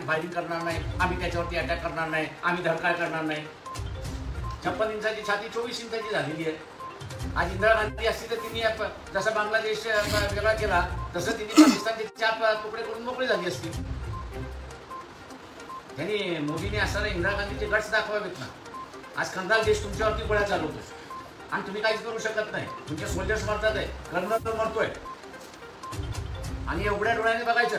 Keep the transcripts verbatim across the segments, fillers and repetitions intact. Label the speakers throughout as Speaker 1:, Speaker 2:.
Speaker 1: आम्ही फायरिंग करणार नाही, आम्ही त्याच्यावरती अटॅक करणार नाही, आम्ही धडकाळ करणार नाही. छप्पन इंचाची छाती चोवीस इंचाची झालेली आहे. आज इंदिरा गांधी असती तर तिने जसा बांगलादेश वेगळा केला तसं तिने पाकिस्तानचे चार तुकडे करून मोकळी झाली असती. त्यांनी मोदीने असताना इंदिरा गांधीचे गट्स दाखवावेत ना. आज खंदाल देश तुमच्यावरती गोळ्या चालवतो आणि तुम्ही काहीच करू शकत नाही. तुमचे सोल्जर्स मरतात आहे, कर्नल मरतोय आणि एवढ्या डोळ्याने बघायचं.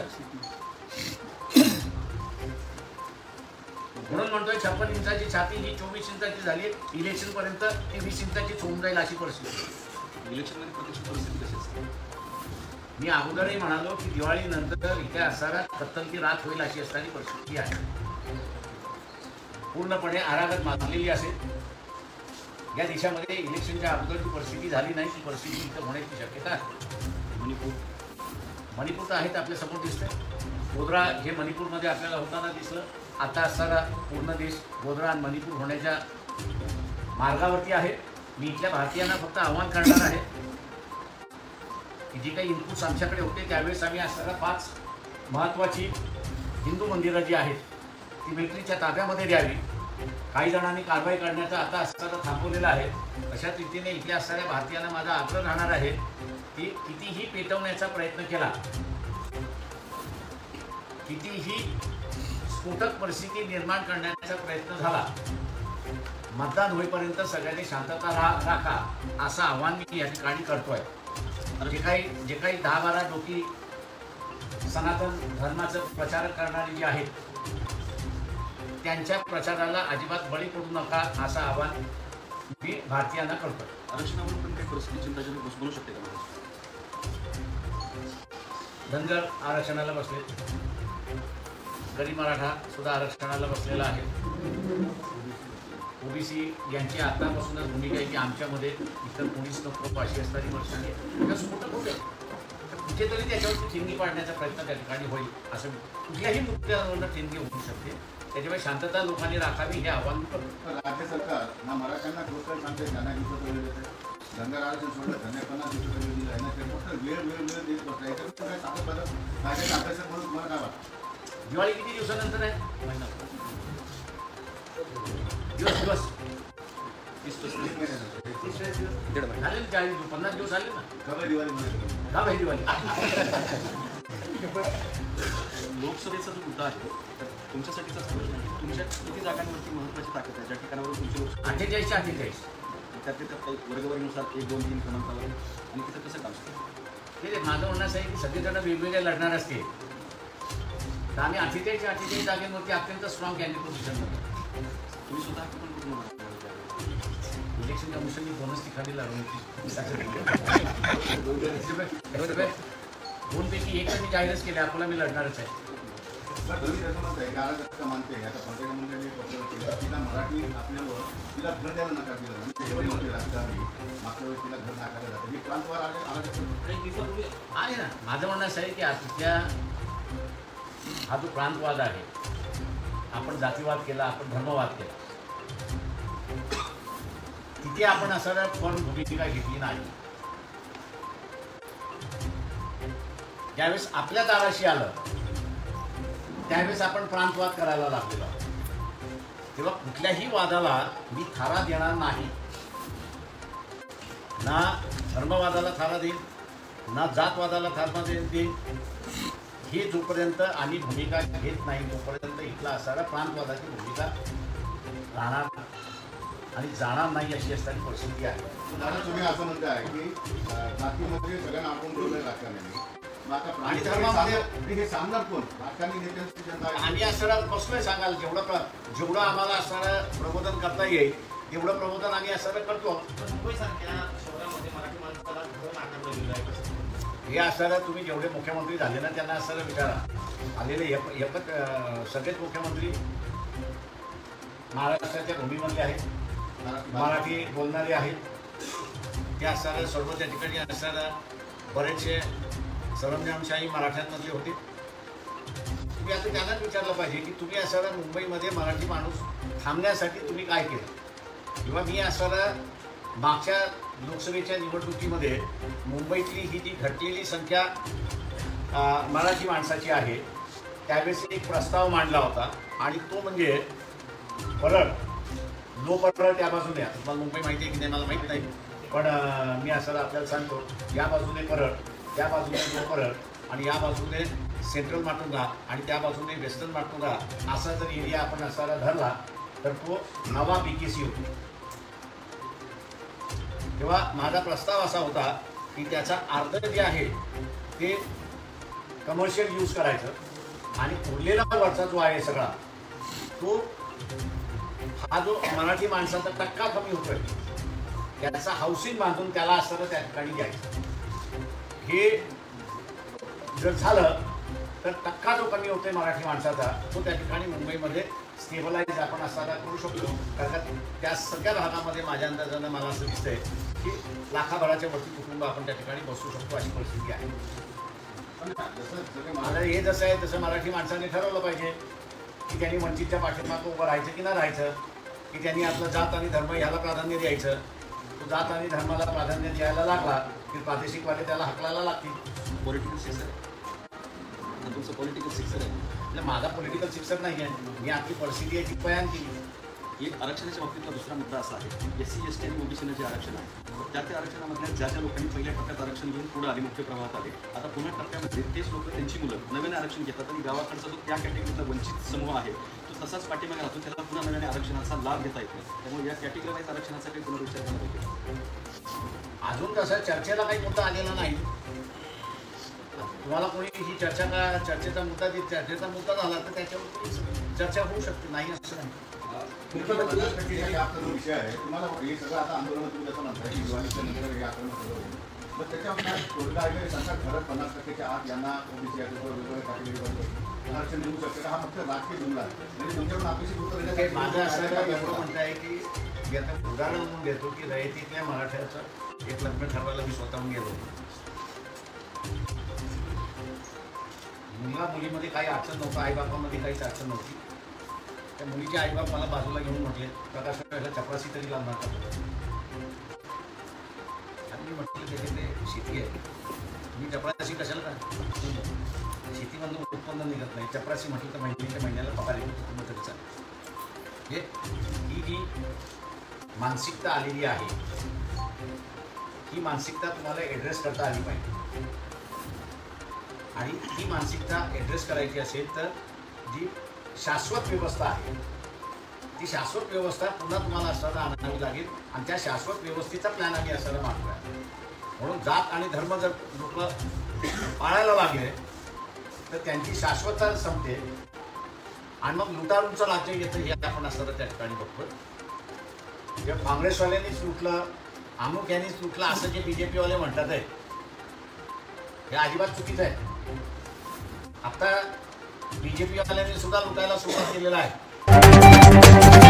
Speaker 1: म्हणून म्हणतोय छप्पन इंचाची छाती ही चोवीस इंचाची झाली. इलेक्शन पर्यंत ती वीस इंचाची होऊन जाईल अशी परिस्थिती.
Speaker 2: इलेक्शन मध्ये प्रत्यक्ष परिस्थिती कशी असते?
Speaker 1: मी अगोदरही म्हणालो की दिवाळी नंतर इथे असाव्या कत्तलची रात होईल अशी असणारी परिस्थिती आहे. पूर्णपणे आरागत माजलेली असेल. या देशामध्ये इलेक्शनच्या अगोदरची परिस्थिती झाली नाही ती परिस्थिती इथं होण्याची शक्यता आहे.
Speaker 2: मणिपूर
Speaker 1: मणिपूर तर आहेत आपल्या समोर दिसतंय. गोधरा हे मणिपूरमध्ये आपल्याला होताना दिसलं. आता असताना पूर्ण देश गोधरा आणि मणिपूर होण्याच्या मार्गावरती आहे. मी इथल्या भारतीयांना फक्त आव्हान करणार आहे की जी काही इनपुट्स आमच्याकडे होते त्यावेळेस आम्ही असताना पाच महत्त्वाची हिंदू मंदिरं जी आहेत ती मिलिटरीच्या ताब्यामध्ये द्यावी. काही जणांनी कारवाई करण्याचा आता असताना थांबवलेला आहे. अशाच रीतीने इथल्या असणाऱ्या भारतीयांना माझा आग्रह राहणार आहे की कितीही पेटवण्याचा प्रयत्न केला, कितीही स्फोटक परिस्थिती निर्माण करण्याचा प्रयत्न झाला, मतदान होईपर्यंत सगळ्यांनी शांतता रा राखा असं आव्हान मी या ठिकाणी करतोय. जे काही जे काही दहा बारा लोकी सनातन धर्माचं प्रचार करणारी जी आहेत त्यांच्या प्रचाराला अजिबात बळी पडू नका असं आवाहन मी भारतीयांना करतो.
Speaker 2: आरक्षणावर पण काही परिस्थिती चिंताजनक बनू शकते का?
Speaker 1: धनगर आरक्षणाला बसले, गरीब मराठा सुद्धा आरक्षणाला बसलेला आहे. ओबीसी यांची आतापासूनच भूमिका आहे की आमच्यामध्ये इतर कोणीच नको अशी असणारी परिस्थिती स्फोटक होते. कुठेतरी त्याच्यावरती ठिणगी पाडण्याचा प्रयत्न त्या ठिकाणी होईल असं कुठल्याही मुद्द्यावरनं ठिणगी होऊ शकते. त्याच्यामुळे शांतता लोकांनी राखावी हे आव्हान करतो.
Speaker 3: राज्य सरकार ना मराठ्यांना गोष्ट सांगते त्यांना दिवसात वेळ देते. धनगर आरक्षण सोडलं त्यांना पन्नास दिवसात वेळ दिला आहे. ते फक्त वेळ वेळ वेळ देत बसला. याच्यात काय सांगत बरं काय अभ्यासक म्हणून तुम्हाला काय वाटतं?
Speaker 1: दिवाळी किती दिवसानंतर आहे? महिना दिवस दिवस
Speaker 2: तीस
Speaker 1: तीस दिवस
Speaker 2: दीड महिना
Speaker 1: झाले ना. चाळीस पन्नास दिवस झाले ना.
Speaker 3: खबर दिवाळी मध्ये
Speaker 1: का भाई दिवाळी?
Speaker 2: लोकसभेचा जो मुद्दा आहे तर तुमच्यासाठीचाच प्रश्न आहे. तुमच्या किती जागांवरती महत्त्वाची ताकद आहे ज्या ठिकाणावर तुमची लोक
Speaker 1: अठ्ठेचाळीसशे अठ्ठेचाळीस
Speaker 2: त्यातले त्यात काही वर्गवारीनुसार एक दोन तीन क्रमांकावर आणि तिथं कसं काम असतं?
Speaker 1: ते माझं म्हणणं असं आहे की सगळेजण वेगवेगळे लढणार असते तर आम्ही अठ्ठेचाळीस अठ्ठेचाळीस जागेवरती अत्यंत स्ट्रॉंग कॅन्डिडेट पोझिशनमध्ये.
Speaker 2: तुम्ही स्वतः पण कुठून म्हणाल?
Speaker 1: इलेक्शन कमिशननी बोनस ती खाली लावली दोनपैकी एक तर मी जाहीरच केले आपल्याला मी लढणारच आहे.
Speaker 3: बरं तुम्ही त्याचं म्हणत आहे गाळा मानते आता पंकजा मुंडेंनी पत्र केलं तिला मराठी आपल्यावर तिला घर द्यायला नकार दिला. म्हणजे एवढे मोठे राजकारणी मागच्या वेळेस तिला घर नाकारलं जातं. ही प्रांतवार आले आला
Speaker 1: आहे ना. माझं म्हणणं असं आहे की तिथल्या हा जो प्रांतवाद आहे, आपण जातीवाद केला, आपण धर्मवाद केला, तिथे आपण असं पण भूमिका घेतली नाही. ज्यावेळेस आपल्या दाराशी आलं त्यावेळेस आपण प्रांतवाद करायला लागलेलो. तेव्हा कुठल्याही वादाला मी थारा देणार नाही. ना धर्मवादाला थारा देईल, ना जातवादाला थारा देईल. ही जोपर्यंत आम्ही भूमिका घेत नाही तोपर्यंत इथला असणारा प्रांतवादाची भूमिका राहणार आणि जाणार नाही अशी असणारी परिस्थिती आहे.
Speaker 3: दादा तुम्ही असं म्हणताय की जातीमध्ये सगळ्यांना आपण बोलले राजकारणी आणि धर्मामध्ये हे सांगणार कोण? राजकारणी नेत्यांची जनता
Speaker 1: आम्ही असणारा बसलोय सांगाल जेवढं जेवढं आम्हाला असणारं प्रबोधन करता येईल तेवढं प्रबोधन आम्ही असणारं करतो. मुंबईसारख्या शहरामध्ये मराठी माणसाला घर नाकारलं गेलं आहे. हे असणारं तुम्ही जेवढे मुख्यमंत्री झाले ना त्यांना असणारं विचारा. आलेले एक एकच सगळेच मुख्यमंत्री महाराष्ट्राच्या भूमीमधले आहेत, मराठी बोलणारे आहेत. ते असणारं सर्व त्या ठिकाणी असणारं बरेचसे सरंजामशाही मराठ्यांमधले होते. तुम्ही आता त्यांनाच विचारलं पाहिजे की तुम्ही असणारं मुंबईमध्ये मराठी माणूस थांबण्यासाठी तुम्ही काय केलं. किंवा मी असणारं मागच्या लोकसभेच्या निवडणुकीमध्ये मुंबईतली ही जी घटलेली संख्या मराठी माणसाची आहे त्यावेळेस एक प्रस्ताव मांडला होता आणि तो म्हणजे परळ लो परळ त्या बाजूने आहे. तुम्हाला मुंबई माहिती आहे की नाही मला माहिती नाही, पण अं, मी असं आपल्याला सांगतो, या बाजूने परळ, त्या बाजूने लो परळ आणि या बाजूने सेंट्रल माटुंगा आणि त्या बाजूने वेस्टर्न माटुंगा असा जर एरिया आपण असायला धरला तर तो नवा बी के सी होतो. तेव्हा माझा प्रस्ताव असा होता की त्याचा अर्ध जे आहे ते कमर्शियल यूज करायचं आणि उरलेला वरचा जो आहे सगळा तो हा जो मराठी माणसाचा टक्का कमी होतोय त्याचा हाऊसिंग बांधून त्याला असताना त्या ठिकाणी द्यायचं. हे जर झालं तर टक्का जो कमी होतोय मराठी माणसाचा तो त्या ठिकाणी मुंबईमध्ये स्टेबलाइज आपण असताना करू शकतो. कारण त्या सगळ्या भागामध्ये माझ्या अंदाजानं मला असं दिसतंय की लाखाभराच्या वरती कुटुंब आपण त्या ठिकाणी बसू शकतो अशी परिस्थिती आहे.
Speaker 3: जसं सगळे
Speaker 1: आता
Speaker 3: मला
Speaker 1: हे जसं आहे तसं मराठी माणसाने ठरवलं पाहिजे की त्यांनी वंचितच्या पाठीमागं उभं राहायचं की नाही राहायचं, की त्यांनी आपलं जात आणि धर्म ह्याला प्राधान्य द्यायचं. तो जात आणि धर्माला प्राधान्य द्यायला लागला की प्रादेशिकवाले त्याला हकलायला लागतील.
Speaker 2: पॉलिटिकल सिक्सर आहे तुमचं पॉलिटिकल सिक्सर आहे.
Speaker 1: म्हणजे माझा पॉलिटिकल शिक्षक नाही आहे, मी आपली परिस्थिती आहे ती बयान केली.
Speaker 2: एक आरक्षणाच्या बाबतीतला दुसरा मुद्दा असा आहे एस सी एस टी आणि ओबीसीनं जे आरक्षण आहे त्या त्या आरक्षणामधल्या ज्या ज्या लोकांनी पहिल्या टप्प्यात आरक्षण घेऊन पुढे आले मुख्य प्रवाहात आले आता पुन्हा टप्प्यामध्ये तेच लोक त्यांची मुलं नवीन आरक्षण घेतात आणि गावाकडचा जो त्या कॅटेगरीतला वंचित समूह आहे तो तसाच पाठीमागे राहतो, त्याला पुन्हा नव्याने आरक्षणाचा लाभ घेता येतो. त्यामुळे या कॅटेगरीवाईज आरक्षणाचा काही पुनर्विचार केला पाहिजे.
Speaker 1: अजून तसा चर्चेला काही मुद्दा आलेला नाही. तुम्हाला कोणी ही चर्चा का चर्चेचा मुद्दा जे चर्चेचा मुद्दा झाला तर त्याच्यावर चर्चा होऊ शकते, नाही असं नाही.
Speaker 3: मुख्यमंत्री आपला जो विषय आहे तुम्हाला हे सगळं आता आंदोलन तुम्ही जसं म्हणताय की दिवाळीच्या नंतर हे आक्रमण सगळं होईल, मग त्याच्यावर तोडगा आहे की सरकार खरंच पन्नास टक्केच्या आत यांना ओबीसी वेगवेगळ्या कॅटेगरीवर आरक्षण देऊ शकते का? हा फक्त राजकीय जुमला आहे. म्हणजे तुमच्याकडून अपेक्षित उत्तर
Speaker 1: ते माझं असं
Speaker 3: देण्यासाठी
Speaker 1: एवढं म्हणणं आहे की आता उदाहरण म्हणून देतो की रयतीतल्या मराठ्याचं एक लग्न ठरवायला मी स्वतःहून गेलो होतो. मुलगा मुलीमध्ये काही अडचण नव्हतं, आईबापामध्ये काहीच अडचण नव्हती. त्या मुलीचे आईबाप मला बाजूला घेऊन म्हटले प्रकाश ह्याला चपराशी तरी लावणार का? आणि मी म्हटलं त्याच्याकडे शेती आहे, तुम्ही चपराशी कशाला का? शेतीमधून उत्पन्न निघत नाही, चपराशी म्हटलं तर महिन्याच्या महिन्याला पगार येतो तरी चालेल. हे ही जी मानसिकता आलेली आहे ही मानसिकता तुम्हाला ॲड्रेस करता आली पाहिजे. आणि ही मानसिकता ॲड्रेस करायची असेल तर जी शाश्वत व्यवस्था आहे ती शाश्वत व्यवस्था पुन्हा तुम्हाला असताना आणावी लागेल आणि त्या शाश्वत व्यवस्थेचा प्लॅन आम्ही असायला मागतोय. म्हणून जात आणि धर्म जर लोक पाळायला लागले तर त्यांची शाश्वतता संपते आणि मग लुटारूंचं राज्य येतं हे आपण असताना त्या ठिकाणी बघतो. किंवा काँग्रेसवाल्यांनीच लुटलं, अमुक यांनीच लुटलं असं जे बी जे पीवाले म्हणतात आहे हे अजिबात चुकीचं आहे. आता बी जे पीवाल्यांनी सुद्धा लुटायला सुरुवात केलेला आहे.